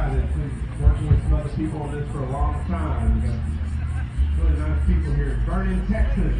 guy that's been working with some other people on this for a long time. We got really nice people here in Vernon, Texas.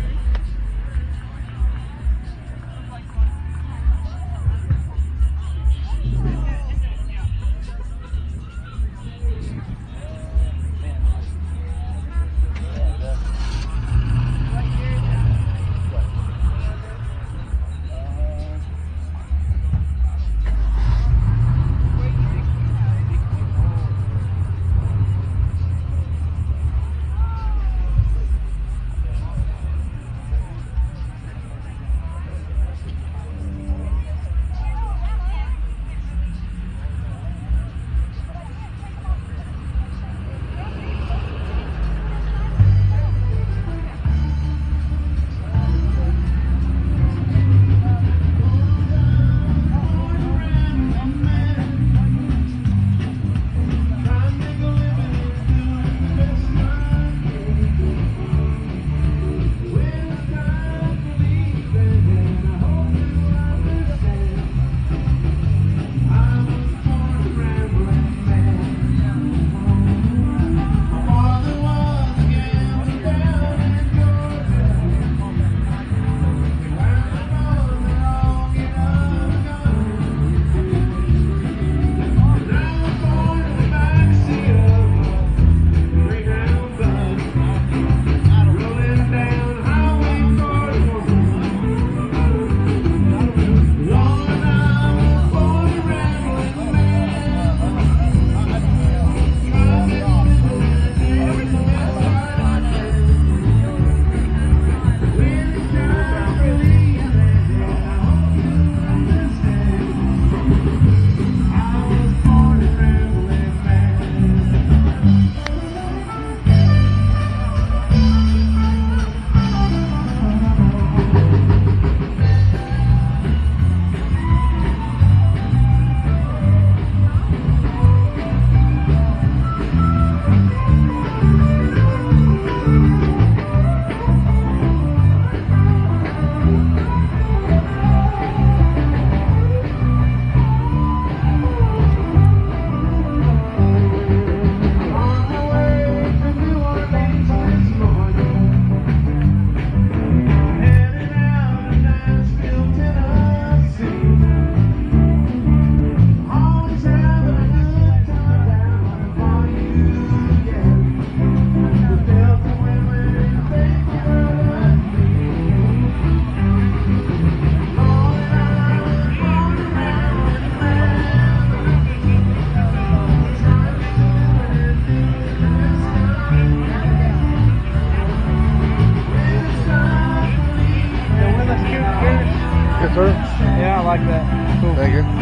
Yeah, I like that. Cool. Thank you.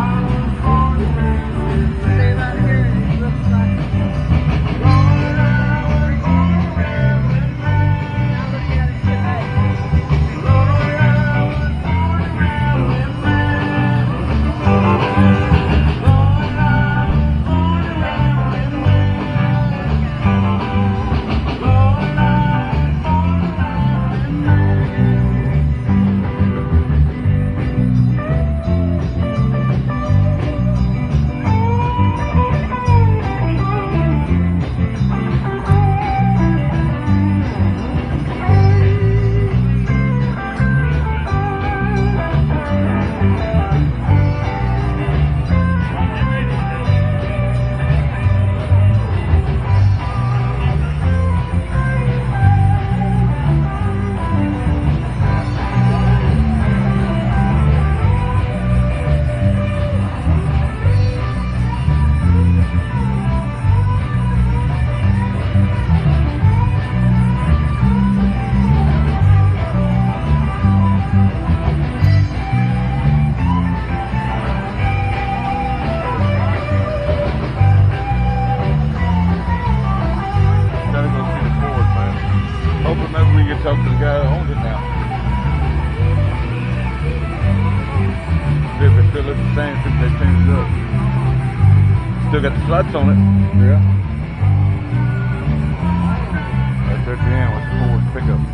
Talk to the guy that owns it now. See if it still looks the same since they changed it up. Still got the sluts on it. Yeah. That's at the end with the Ford pickup.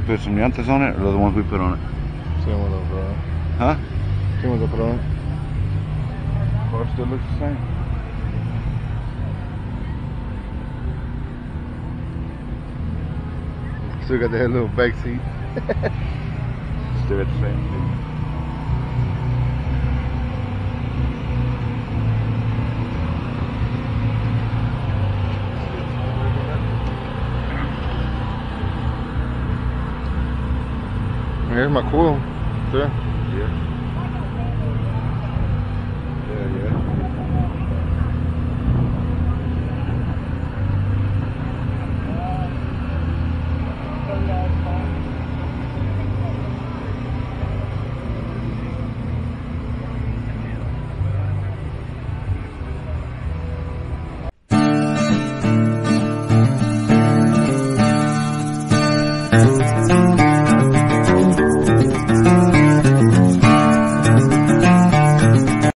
put some llantas on it, or the ones we put on it? Same ones I put on it. Huh? Same ones I put on it. Car still looks the same. Still got that little back seat. Still got the same thing. Here's my coil. There.